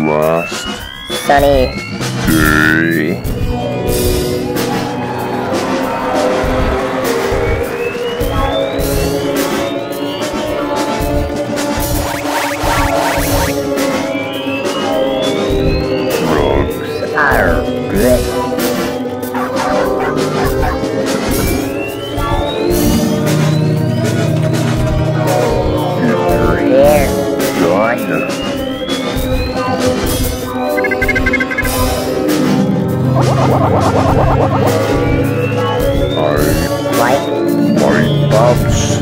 last sunny day. Drugs are good. Your hair done. like Light bulbs.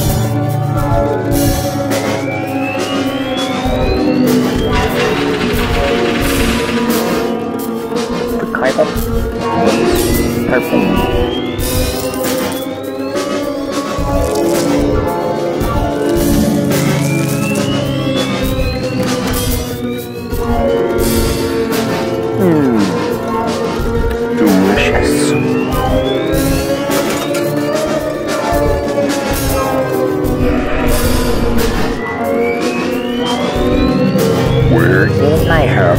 the carpet is purple. Delicious. Where In my heart,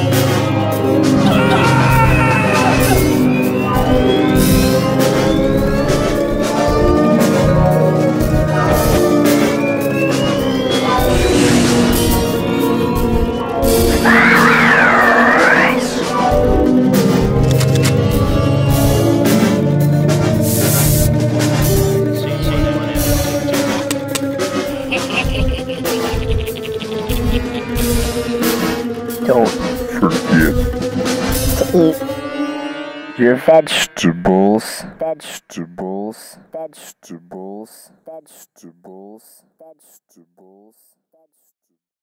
don't forget to eat your vegetables. vegetables.